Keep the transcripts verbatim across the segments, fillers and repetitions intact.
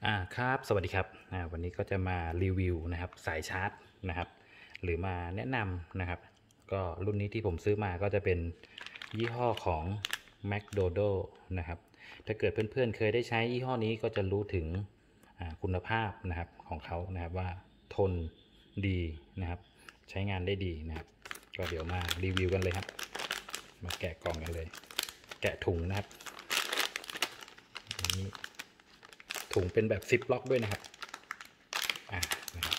อ่าครับสวัสดีครับอ่าวันนี้ก็จะมารีวิวนะครับสายชาร์จนะครับหรือมาแนะนำนะครับก็รุ่นนี้ที่ผมซื้อมาก็จะเป็นยี่ห้อของ McDodo นะครับถ้าเกิดเพื่อนๆเคยได้ใช้ยี่ห้อนี้ก็จะรู้ถึงคุณภาพนะครับของเขานะครับว่าทนดีนะครับใช้งานได้ดีนะครับก็เดี๋ยวมารีวิวกันเลยครับมาแกะกล่องกันเลยแกะถุงนะครับนี้ถุงเป็นแบบซิปล็อกด้วยนะครับอ่านะครับ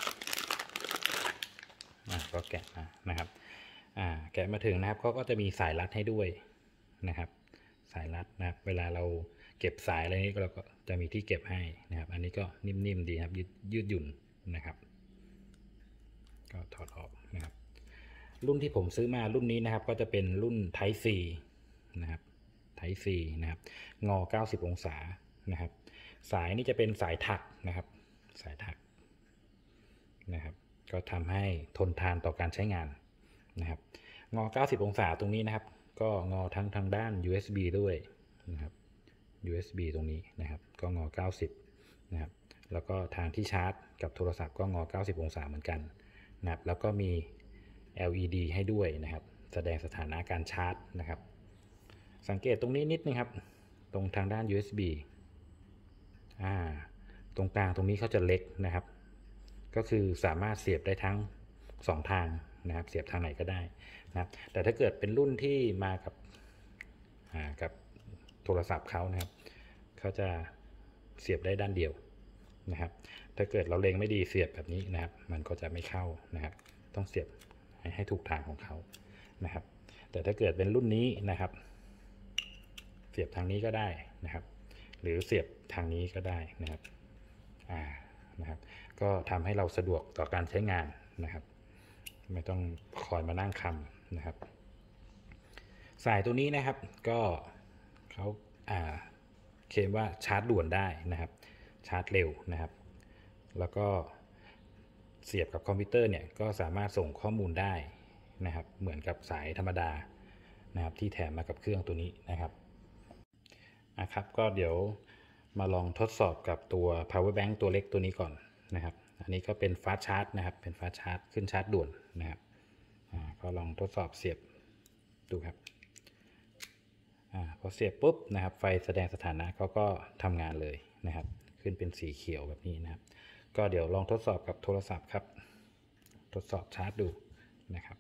อ่าก็แกะมานะครับอ่าแกะมาถึงนะครับเขาก็จะมีสายรัดให้ด้วยนะครับสายรัดนะครับเวลาเราเก็บสายอะไรนี้เราก็จะมีที่เก็บให้นะครับอันนี้ก็นิ่มๆดีครับยืดยืดหยุ่นนะครับก็ถอดออกนะครับรุ่นที่ผมซื้อมารุ่นนี้นะครับก็จะเป็นรุ่น Type C นะครับ Type C นะครับงอเก้าสิบองศานะครับสายนี่จะเป็นสายถักนะครับสายถักนะครับก็ทำให้ทนทานต่อการใช้งานนะครับงอเก้าสิบองศาตรงนี้นะครับก็งอทั้งทางด้าน ยู เอส บี ด้วยนะครับ ยู เอส บี ตรงนี้นะครับก็งอเก้าสิบนะครับแล้วก็ทางที่ชาร์จกับโทรศัพท์ก็งอเก้าสิบองศาเหมือนกันนะครับแล้วก็มี แอล อี ดี ให้ด้วยนะครับแสดงสถานะการชาร์จนะครับสังเกตตรงนี้นิดนึงครับตรงทางด้าน ยู เอส บี อ่าตรงกลางตรงนี้เขาจะเล็กนะครับก็คือสามารถเสียบได้ทั้งสองทางนะครับเสียบทางไหนก็ได้นะครับแต่ถ้าเกิดเป็นรุ่นที่มากับกับโทรศัพท์เขานะครับเขาจะเสียบได้ด้านเดียวนะครับถ้าเกิดเราเล็งไม่ดีเสียบแบบนี้นะครับมันก็จะไม่เข้านะครับต้องเสียบให้ถูกทางของเขานะครับแต่ถ้าเกิดเป็นรุ่นนี้นะครับเสียบทางนี้ก็ได้นะครับหรือเสียบทางนี้ก็ได้นะครับอ่านะครับก็ทำให้เราสะดวกต่อการใช้งานนะครับไม่ต้องคอยมานั่งคำนะครับสายตัวนี้นะครับก็เขาอ่าเคลมว่าชาร์จด่วนได้นะครับชาร์จเร็วนะครับแล้วก็เสียบกับคอมพิวเตอร์เนี่ยก็สามารถส่งข้อมูลได้นะครับเหมือนกับสายธรรมดานะครับที่แถมมากับเครื่องตัวนี้นะครับนะครับก็เดี๋ยวมาลองทดสอบกับตัว power bank ตัวเล็กตัวนี้ก่อนนะครับอันนี้ก็เป็นฟาสต์ชาร์จนะครับเป็นฟาสต์ชาร์จขึ้นชาร์จด่วนนะครับก็ลองทดสอบเสียบดูครับพอเสียบปุ๊บนะครับไฟแสดงสถานะเขาก็ทำงานเลยนะครับขึ้นเป็นสีเขียวแบบนี้นะครับก็เดี๋ยวลองทดสอบกับโทรศัพท์ครับทดสอบชาร์จดูนะครับ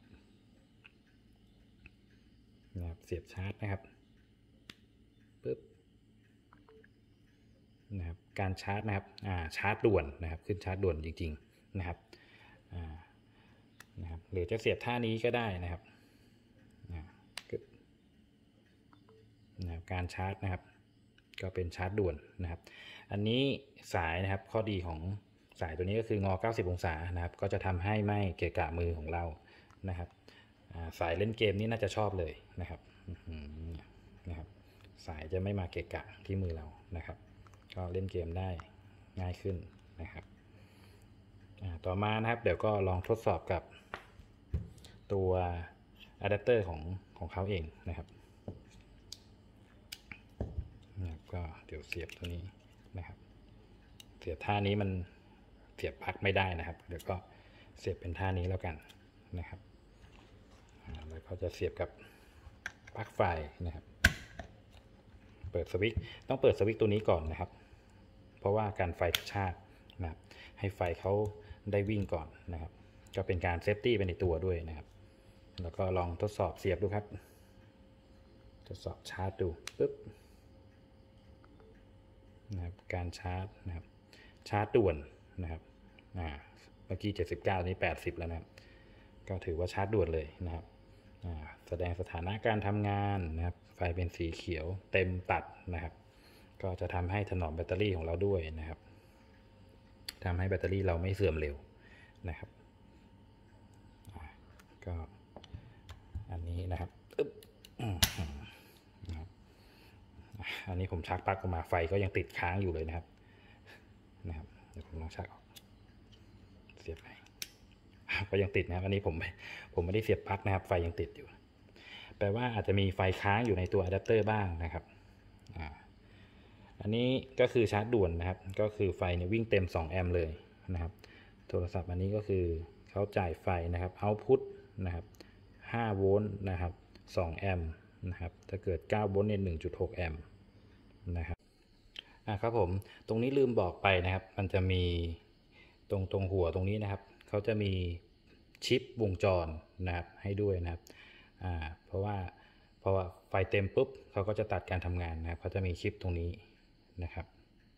นะครับเสียบชาร์จนะครับปุ๊บนะครับการชาร์จนะครับอ่าชาร์จด่วนนะครับขึ้นชาร์จด่วนจริงๆนะครับอ่านะครับหรือจะเสียบท่านี้ก็ได้นะครับนะครับการชาร์จนะครับก็เป็นชาร์จด่วนนะครับอันนี้สายนะครับข้อดีของสายตัวนี้ก็คืองอเก้าสิบองศานะครับก็จะทำให้ไม่เกะกะมือของเรานะครับสายเล่นเกมนี่น่าจะชอบเลยนะครับนะครับสายจะไม่มาเกะกะที่มือเรานะครับก็เล่นเกมได้ง่ายขึ้นนะครับต่อมานะครับเดี๋ยวก็ลองทดสอบกับตัวอะแดปเตอร์ของของเขาเองนะครับนะครับก็เดี๋ยวเสียบตัวนี้นะครับเสียบท่านี้มันเสียบปลั๊กไม่ได้นะครับเดี๋ยวก็เสียบเป็นท่านี้แล้วกันนะครับแล้วก็จะเสียบกับปลั๊กไฟนะครับเปิดสวิตช์ต้องเปิดสวิตช์ตัวนี้ก่อนนะครับเพราะว่าการไฟกระชากนะครับให้ไฟเขาได้วิ่งก่อนนะครับก็เป็นการเซฟตี้ไปในตัวด้วยนะครับแล้วก็ลองทดสอบเสียบดูครับทดสอบชาร์จดูปึ๊บนะครับการชาร์จนะครับชาร์จด่วนนะครับอ่าเมื่อกี้เจ็ดสิบเก้านี้แปดสิบแล้วนะครับก็ถือว่าชาร์จด่วนเลยนะครับอ่าแสดงสถานะการทำงานนะครับไฟเป็นสีเขียวเต็มตัดนะครับก็จะทำให้ถนอมแบตเตอรี่ของเราด้วยนะครับทำให้แบตเตอรี่เราไม่เสื่อมเร็วนะครับก็อันนี้นะครับอันนี้ผมชักปลั๊กออกมาไฟก็ยังติดค้างอยู่เลยนะครับนะครับเดี๋ยวผมลองชักออกเสียบไปก็ยังติดนะครับอันนี้ผมผมไม่ได้เสียบปลั๊กนะครับไฟยังติดอยู่แปลว่าอาจจะมีไฟค้างอยู่ในตัวอะแดปเตอร์บ้างนะครับอันนี้ก็คือชาร์จด่วนนะครับก็คือไฟเนี่ยวิ่งเต็มสองแอมป์เลยนะครับโทรศัพท์อันนี้ก็คือเขาจ่ายไฟนะครับเอาต์พุตนะครับห้าโวลต์นะครับสองแอมป์นะครับถ้าเกิดเก้าโวลต์เนี่ย หนึ่งจุดหก แอมป์นะครับอ่ะครับผมตรงนี้ลืมบอกไปนะครับมันจะมีตรงตรงหัวตรงนี้นะครับเขาจะมีชิปวงจรนะครับให้ด้วยนะครับอ่าเพราะว่าเพราะว่าไฟเต็มปุ๊บเขาก็จะตัดการทำงานนะครับเขาจะมีชิปตรงนี้นะครับ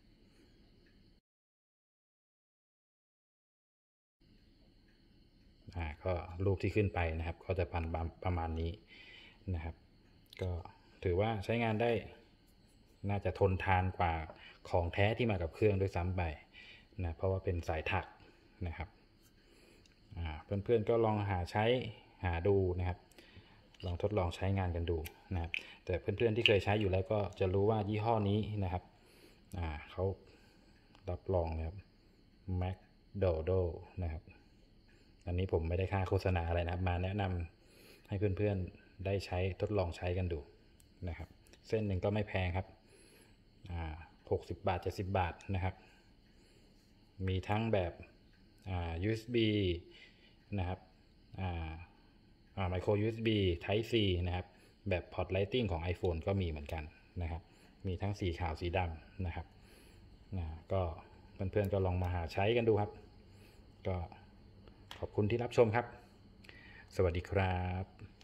อ่าก็รูปที่ขึ้นไปนะครับก็จะพันประมาณนี้นะครับก็ถือว่าใช้งานได้น่าจะทนทานกว่าของแท้ที่มากับเครื่องด้วยซ้ำไปนะเพราะว่าเป็นสายถักนะครับเพื่อนๆก็ลองหาใช้หาดูนะครับลองทดลองใช้งานกันดูนะครับแต่เพื่อนๆที่เคยใช้อยู่แล้วก็จะรู้ว่ายี่ห้อนี้นะครับเขารับรองนะครับ McDodo นะครับอันนี้ผมไม่ได้ค่าโฆษณาอะไรนะครับมาแนะนำให้เพื่อนๆได้ใช้ทดลองใช้กันดูนะครับเส้นหนึ่งก็ไม่แพงครับหกสิบบาทเจ็ดสิบบาทนะครับมีทั้งแบบ ยู เอส บี นะครับไมโคร ยู เอส บี Type C นะครับแบบพอร์ตไลติ้งของ iPhone ก็มีเหมือนกันนะครับมีทั้งสีขาวสีดำนะครับก็เพื่อนๆก็ลองมาหาใช้กันดูครับก็ขอบคุณที่รับชมครับสวัสดีครับ